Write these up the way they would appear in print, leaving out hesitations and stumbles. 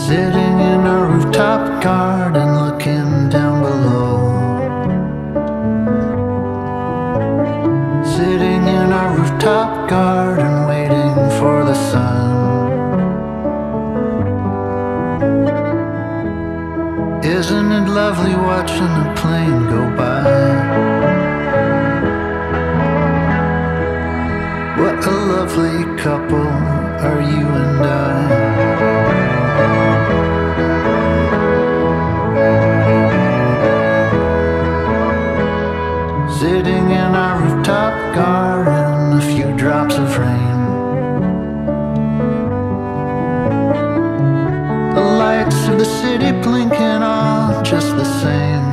Sitting in our rooftop garden, looking down below. Sitting in our rooftop garden, waiting for the sun. Isn't it lovely watching the plane go by? What a lovely couple are you and I. Sitting in our rooftop garden, a few drops of rain. The lights of the city blinking on just the same.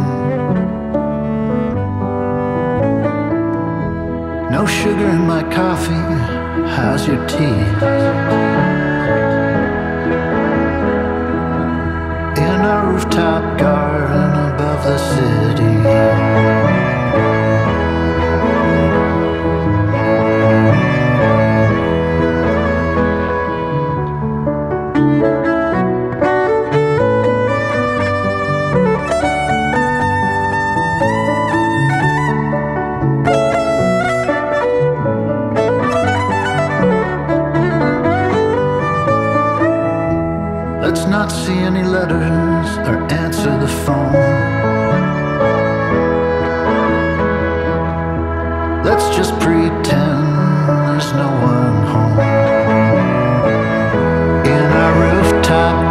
No sugar in my coffee, how's your tea? In our rooftop garden above the city. Let's not see any letters or answer the phone. Let's just pretend there's no one home. In our rooftop